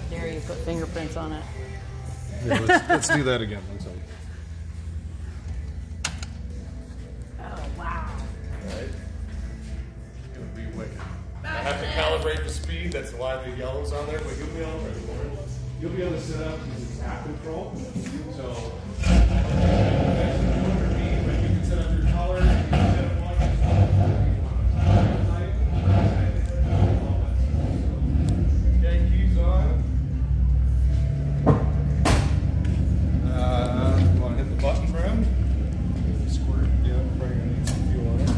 dare you put fingerprints on it. Yeah, let's do that again. One second. Oh, wow. Right. It's going to be wicked. I have to calibrate the speed. That's why the yellow's on there, but you'll be able to set up because it's app control. So, but you can set up your color. You can set up okay, keys on. Want to hit the button for him? Squirt. Yeah, probably gonna need some fuel on it.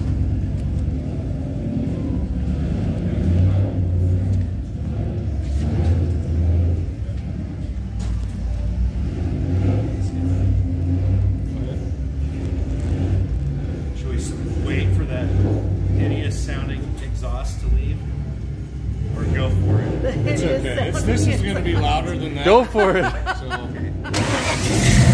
Should we wait for that hideous sounding exhaust to leave? Or go for it? It's okay. This is going to be louder than that. Go for it. So.